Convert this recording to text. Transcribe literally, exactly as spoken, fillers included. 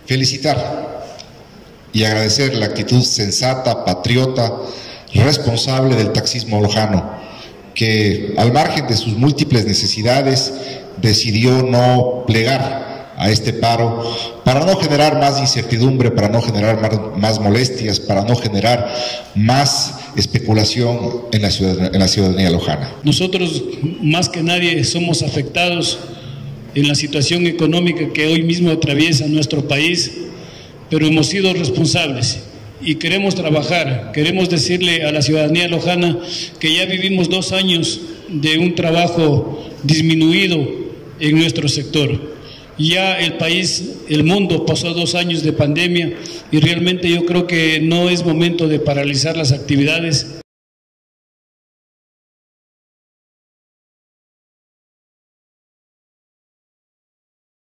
felicitar y agradecer la actitud sensata, patriota, responsable del taxismo lojano, que al margen de sus múltiples necesidades decidió no plegar a este paro para no generar más incertidumbre, para no generar más, más molestias, para no generar más especulación en la ciudadanía, en la ciudadanía lojana. Nosotros más que nadie somos afectados en la situación económica que hoy mismo atraviesa nuestro país, pero hemos sido responsables y queremos trabajar, queremos decirle a la ciudadanía lojana que ya vivimos dos años de un trabajo disminuido en nuestro sector. Ya el país, el mundo pasó dos años de pandemia y realmente yo creo que no es momento de paralizar las actividades.